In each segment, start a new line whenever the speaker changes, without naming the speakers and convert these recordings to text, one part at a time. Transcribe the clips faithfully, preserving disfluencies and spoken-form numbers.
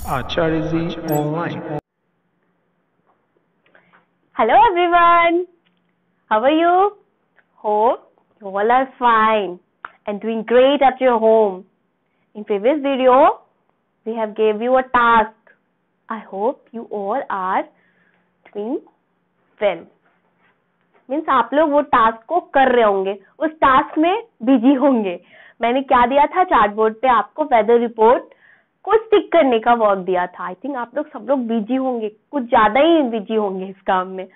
Acharya Online.
Hello everyone, how are you? Hope you all are fine and doing great at your home. In previous video, we have gave you a task. I hope you all are doing well. Means आप लोग वो task को कर रहे होंगे, उस task में busy होंगे. मैंने क्या दिया था चार्ट बोर्ड पे आपको वेदर रिपोर्ट को स्टिक करने का वर्क दिया था. आई थिंक आप लोग सब लोग बिजी होंगे, कुछ ज्यादा ही बिजी होंगे इस काम में.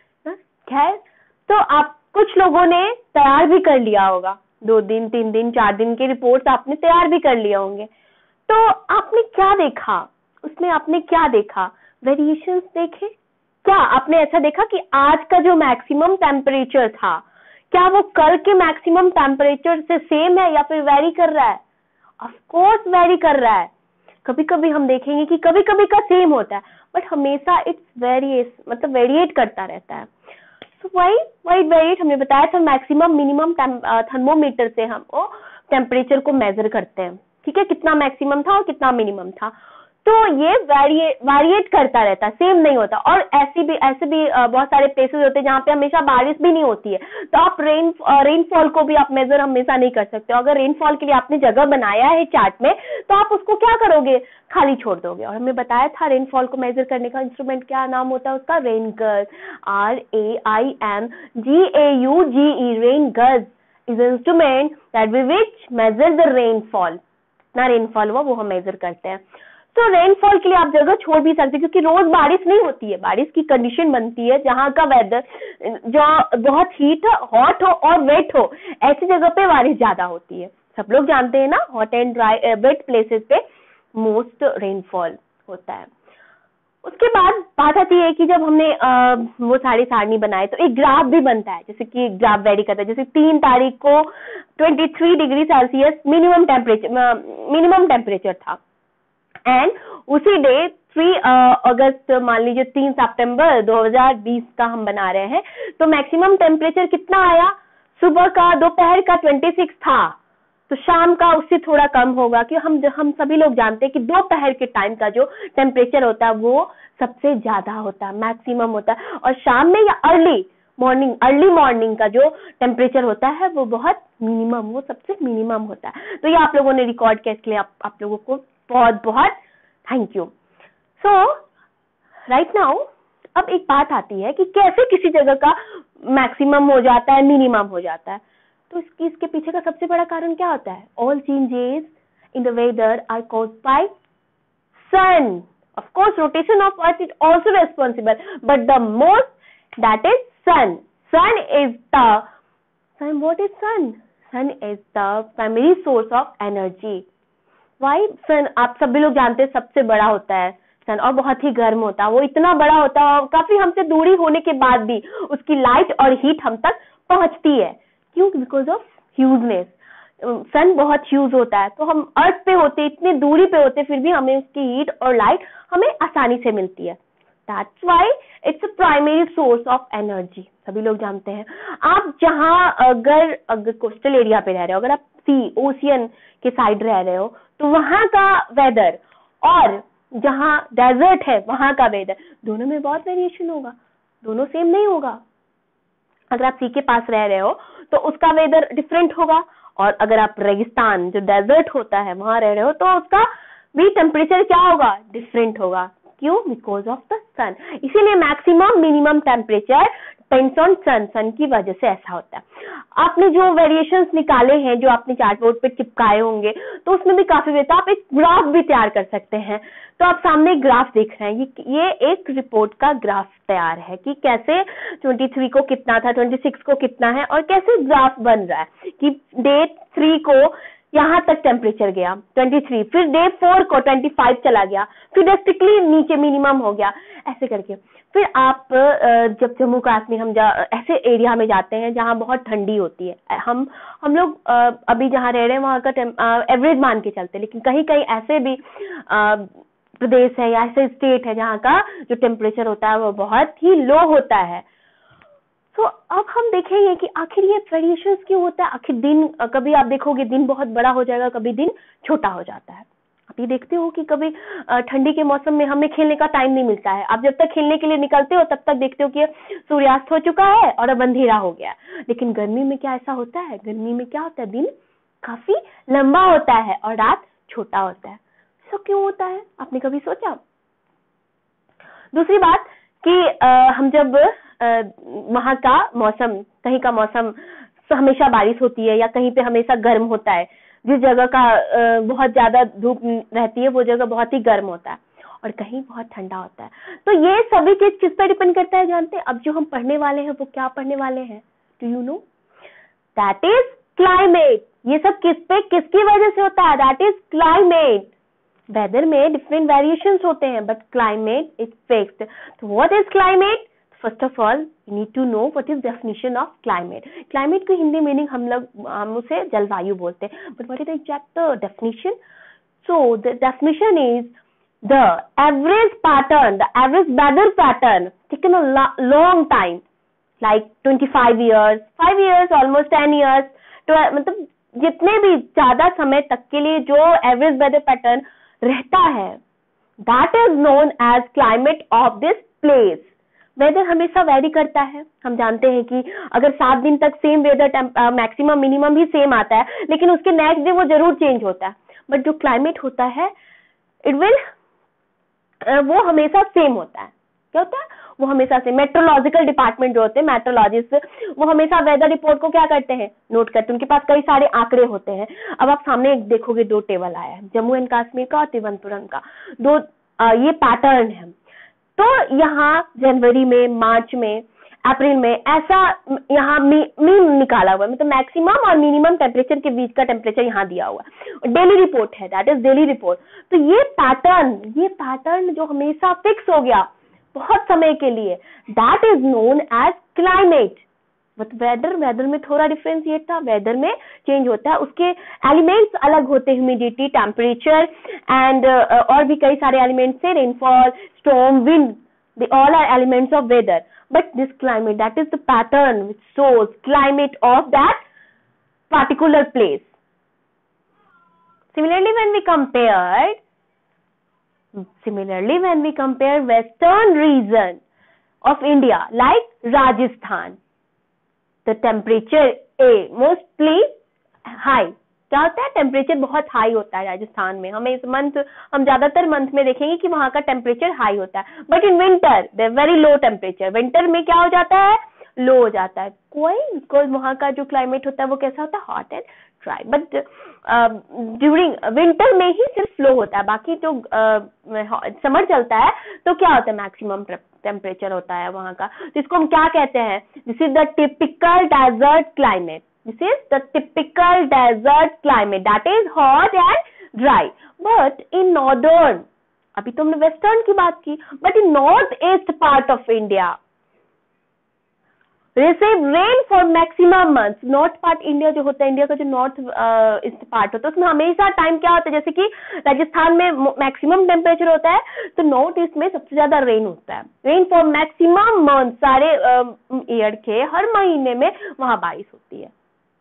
खैर, तो आप कुछ लोगों ने तैयार भी कर लिया होगा. दो दिन तीन दिन चार दिन के रिपोर्ट्स आपने तैयार भी कर लिए होंगे. तो आपने क्या देखा उसमें? आपने क्या देखा? वेरिएशंस देखे क्या? आपने ऐसा देखा कि आज का जो मैक्सिमम टेम्परेचर था, क्या वो कल के मैक्सिमम टेम्परेचर से सेम है या फिर वेरी कर रहा है? ऑफ कोर्स वेरी कर रहा है. कभी कभी हम देखेंगे कि कभी कभी का सेम होता है, बट हमेशा इट्स वेरिएस मतलब वेरिएट करता रहता है. सो वाई वाई वेरिएट हमने बताया था. मैक्सिमम मिनिमम थर्मोमीटर से हम वो टेम्परेचर को मेजर करते हैं. ठीक है, कितना मैक्सिमम था और कितना मिनिमम था. तो ये वेरिएट वेरिएट करता रहता है, सेम नहीं होता. और ऐसी भी ऐसे भी बहुत सारे प्लेसेस होते हैं जहाँ पे हमेशा बारिश भी नहीं होती है, तो आप रेन रेनफॉल को भी आप मेजर हमेशा नहीं कर सकते. अगर रेनफॉल के लिए आपने जगह बनाया है चार्ट में, तो आप उसको क्या करोगे? खाली छोड़ दोगे. और हमने बताया था रेनफॉल को मेजर करने का इंस्ट्रूमेंट क्या नाम होता है उसका? Rain gauge. R A I N G A U G E. Rain gauge is instrument that with which measure the rainfall. ना रेनफॉल हुआ वो हम मेजर करते हैं. तो रेनफॉल के लिए आप जगह छोड़ भी सकते हैं, क्योंकि रोज बारिश नहीं होती है. बारिश की कंडीशन बनती है जहाँ का वेदर जो बहुत हीट हॉट हो और वेट हो, ऐसी जगह पे बारिश ज्यादा होती है. सब लोग जानते हैं ना, hot and dry wet places पे मोस्ट रेनफॉल होता है. उसके बाद बात आती है कि जब हमने आ, वो सारी सारणी बनाए तो एक ग्राफ भी बनता है. जैसे कि ग्राफ वेरी करता है. जैसे तीन तारीख को तेईस डिग्री Celsius minimum temperature minimum temperature था, एंड उसी डे तीन अगस्त मान लीजिए तीन सितंबर दो हज़ार बीस का हम बना रहे हैं, तो मैक्सिमम टेम्परेचर कितना आया? सुबह का दोपहर का छब्बीस था, तो शाम का उससे थोड़ा कम होगा. कि हम हम सभी लोग जानते हैं कि दोपहर के टाइम का जो टेम्परेचर होता है वो सबसे ज्यादा होता है, मैक्सिमम होता है. और शाम में या अर्ली मॉर्निंग अर्ली मॉर्निंग का जो टेम्परेचर होता है वो बहुत मिनिमम, वो सबसे मिनिमम होता है. तो ये आप लोगों ने रिकॉर्ड किया, इसके लिए आप, आप लोगों को बहुत बहुत thank you. So right now अब एक बात आती है कि कैसे किसी जगह का मैक्सिमम हो जाता है, मिनिमम हो जाता है. तो इसकी इसके पीछे का सबसे बड़ा कारण क्या होता है? All changes in the weather are caused by sun. Of course rotation of earth is also responsible, but the most that is sun. Sun is the sun what is sun? Sun is the primary source of energy. Why sun? आप सभी लोग जानते हैं सबसे बड़ा होता है सन, और बहुत ही गर्म होता है. वो इतना बड़ा होता है और काफी हमसे दूरी होने के बाद भी उसकी लाइट और हीट हम तक पहुंचती है. क्यों? Because of ह्यूजनेस. सन बहुत ह्यूज होता है, तो हम अर्थ पे होते, इतनी दूरी पे होते, फिर भी हमें उसकी हीट और लाइट हमें आसानी से मिलती है. That's why it's a primary source of energy. सभी लोग जानते हैं. आप जहां अगर अगर कोस्टल एरिया पे रह रहे हो, अगर आप सी ओशियन के साइड रह रहे हो, तो वहां का वेदर और जहां डेजर्ट है वहां का वेदर, दोनों में बहुत वेरिएशन होगा, दोनों सेम नहीं होगा. अगर आप सी के पास रह रहे हो तो उसका वेदर डिफरेंट होगा, और अगर आप रेगिस्तान जो डेजर्ट होता है वहां रह रहे हो तो उसका भी टेम्परेचर क्या होगा? डिफरेंट होगा. क्यों? Because of the sun. इसीलिए maximum minimum temperature depends on sun. Sun की वजह से ऐसा होता है. आपने जो वेरिएशंस निकाले हैं, जो आपने चार्ट बोर्ड पे चिपकाए होंगे, तो उसमें भी काफी बेहतर आप एक ग्राफ भी तैयार कर सकते हैं. तो आप सामने ग्राफ देख रहे हैं. ये ये एक रिपोर्ट का ग्राफ तैयार है कि कैसे तेईस को कितना था, छब्बीस को कितना है, और कैसे ग्राफ बन रहा है कि डे थ्री को यहाँ तक टेम्परेचर गया तेईस, फिर डे फोर को पच्चीस चला गया, फिर ड्रास्टिकली नीचे मिनिमम हो गया, ऐसे करके. फिर आप जब जम्मू कश्मीर हम जा, ऐसे एरिया में जाते हैं जहाँ बहुत ठंडी होती है. हम हम लोग अभी जहाँ रह रहे हैं वहाँ का एवरेज मान के चलते हैं, लेकिन कहीं कहीं ऐसे भी प्रदेश है या ऐसे स्टेट है जहाँ का जो टेम्परेचर होता है वो बहुत ही लो होता है. तो अब हम देखेंगे कि आखिर ये वेरिएशंस क्यों होता है. आखिर दिन कभी आप देखोगे दिन बहुत बड़ा हो जाएगा, कभी दिन छोटा हो जाता है. आप ये देखते हो कि कभी ठंडी के मौसम में हमें खेलने का टाइम नहीं मिलता है। आप जब तक खेलने के लिए निकलते हो तब तक देखते हो कि सूर्यास्त हो चुका है और अब अंधेरा हो गया। लेकिन गर्मी में क्या ऐसा होता है? गर्मी में क्या होता है? दिन काफी लंबा होता है और रात छोटा होता है। तो क्यों होता है? आपने कभी सोचा? दूसरी बात कि आ, हम जब वहां का मौसम, कहीं का मौसम हमेशा बारिश होती है या कहीं पे हमेशा गर्म होता है, जिस जगह का आ, बहुत ज्यादा धूप रहती है वो जगह बहुत ही गर्म होता है और कहीं बहुत ठंडा होता है। तो ये सभी चीज किस पर डिपेंड करता है जानते हैं? अब जो हम पढ़ने वाले हैं वो क्या पढ़ने वाले हैं? Do you know? That is climate. ये सब किस पे, किसकी वजह से होता है? That is climate. वेदर में डिफरेंट वेरिएशंस होते हैं बट क्लाइमेट इज फिक्स्ड। तो what is climate? First of all you need to know what is definition of climate. Climate की हिंदी मीनिंग हम लोग हम उसे जलवायु बोलते हैं, but what is the exact definition? So the definition is the average pattern, the average weather pattern taken a long time, like twenty-five years, five years, almost ten years, तो मतलब जितने भी ज्यादा समय तक के लिए जो एवरेज वेदर पैटर्न रहता है, that is known as climate of this place. Weather हमेशा वेरी करता है। हम जानते हैं कि अगर सात दिन तक सेम वेदर, मैक्सिमम मिनिमम भी सेम आता है, लेकिन उसके नेक्स्ट डे वो जरूर चेंज होता है। बट जो क्लाइमेट होता है इट विल, वो हमेशा सेम होता है। क्या होता है? वो हमेशा से मेट्रोलॉजिकल डिपार्टमेंट जो होते हैं, मेट्रोलॉजिस्ट, वो हमेशा वेदर रिपोर्ट को क्या करते हैं? नोट करते हैं। उनके पास कई सारे आंकड़े होते हैं। अब आप सामने देखोगे दो टेबल आया है, जम्मू एंड कश्मीर का और तिरुवनंतपुरम का, दो आ, ये पैटर्न है। तो यहाँ जनवरी में, मार्च में, अप्रैल में ऐसा यहाँ मीन निकाला हुआ है, मतलब मैक्सिमम और मिनिमम टेम्परेचर के बीच का टेम्परेचर यहाँ दिया हुआ है। डेली रिपोर्ट है, दैट इज डेली रिपोर्ट। तो ये पैटर्न, ये पैटर्न जो हमेशा फिक्स हो गया बहुत समय के लिए, that is known as climate. But weather, weather में थोड़ा डिफरेंस ये था, वेदर में चेंज होता है, उसके एलिमेंट्स अलग होते हैं, ह्यूमिडिटी, टेम्परेचर एंड और भी कई सारे एलिमेंट्स हैं, rainfall, storm, wind, they all are elements of weather. But this climate, that is the pattern which shows climate of that particular place. Similarly, when we compare, similarly when we compare western region of India, like Rajasthan, the temperature is mostly high. क्या होता है? Temperature बहुत high होता है राजस्थान में। हमें इस month, हम ज्यादातर मंथ में देखेंगे कि वहां का टेम्परेचर हाई होता है। But in winter they very low temperature. Winter में क्या हो जाता है? लो हो जाता है। कोई, बिकॉज वहां का जो क्लाइमेट होता है वो कैसा होता है? Hot and dry. But during winter में ही सिर्फ लो होता है, बाकी जो समर चलता है तो क्या होता है? मैक्सिमम टेम्परेचर होता है वहां का। तो इसको हम क्या कहते हैं? This is the typical desert climate. This is the typical desert climate, that is hot and dry. But in northern, अभी तो हमने western की बात की, but in north east part of India, receive rain for maximum months. North part India जो होता है, India का जो नॉर्थ ईस्ट पार्ट होता है, उसमें हमेशा टाइम क्या होता है? जैसे कि राजस्थान में मैक्सिमम टेम्परेचर होता है, तो नॉर्थ ईस्ट में सबसे ज्यादा रेन होता है। रेन फॉर मैक्सिमम मंथ, सारे ईयर के हर महीने में वहां बारिश होती है।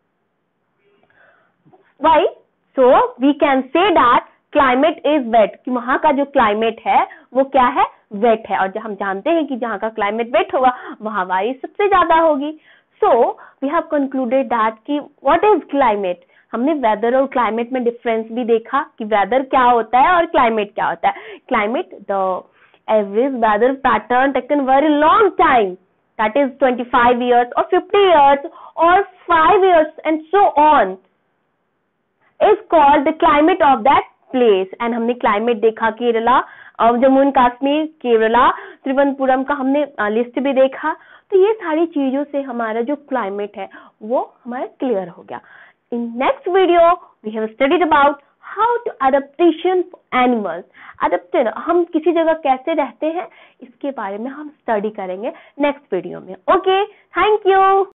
Why? So we can say that climate is wet, कि वहां का जो क्लाइमेट है वो क्या है? वेट है। और जब हम जानते हैं कि जहां का क्लाइमेट वेट होगा वहां बारिश सबसे ज्यादा होगी। So we have concluded that कि व्हाट इज क्लाइमेट। हमने वेदर और क्लाइमेट में डिफरेंस भी देखा कि वेदर क्या होता है और क्लाइमेट क्या होता है। Climate, the average weather pattern taken very long time, that is twenty-five years or fifty years or five years and so on, is called the climate of that place. And हमने climate देखा Kerala, Jammu and Kashmir, Kerala, Thiruvananthapuram का हमने list भी देखा। तो ये सारी चीजों से हमारा जो क्लाइमेट है वो हमारा क्लियर हो गया। In next video we have studied about how to adaptation animals. Adapted, हम किसी जगह कैसे रहते हैं इसके बारे में हम स्टडी करेंगे नेक्स्ट वीडियो में। Okay, thank you.